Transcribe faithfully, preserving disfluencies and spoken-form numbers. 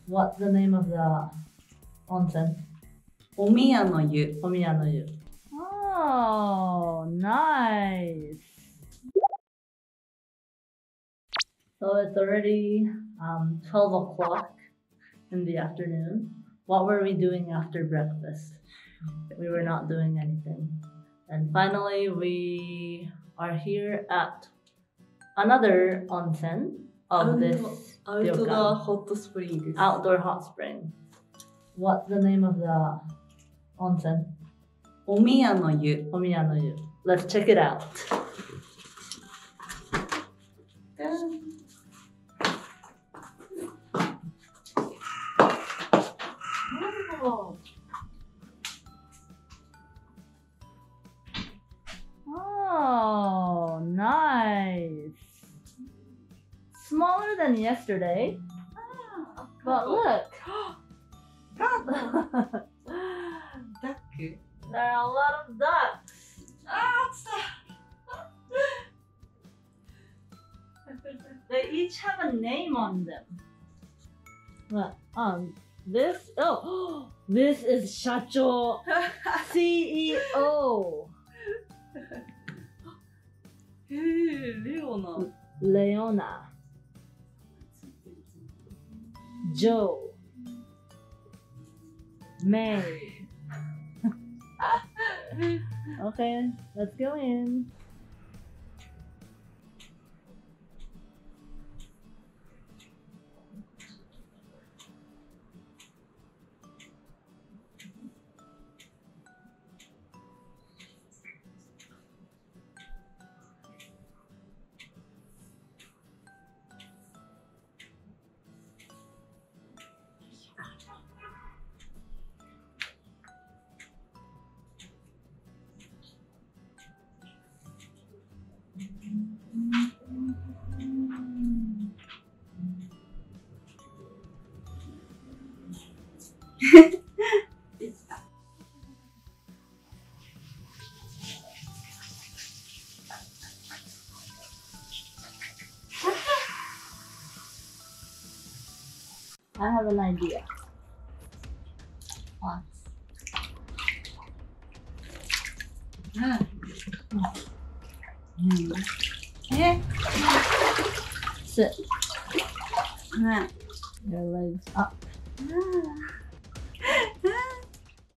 What's the name of the onsen? お宮の湯。 お宮の湯。Oh, nice. So it's already um, twelve o'clock in the afternoon. What were we doing after breakfast? We were not doing anything. And finally, we are here at another onsen of this Outdoor hot spring. outdoor hot spring. What's the name of the onsen? お宮の湯。 お宮の湯. Let's check it out. Oh. Oh, nice. Smaller than yesterday. Ah, But look. Duck. There are a lot of ducks. Ah, They each have a name on them. What? Um, this, oh, this is Shacho, C E O. Hey, Leona. Leona. Joe. May. Okay, let's go in. I have an idea. What? Ah. Hmm. Eh? Sit. Ah. Your legs up. Ah.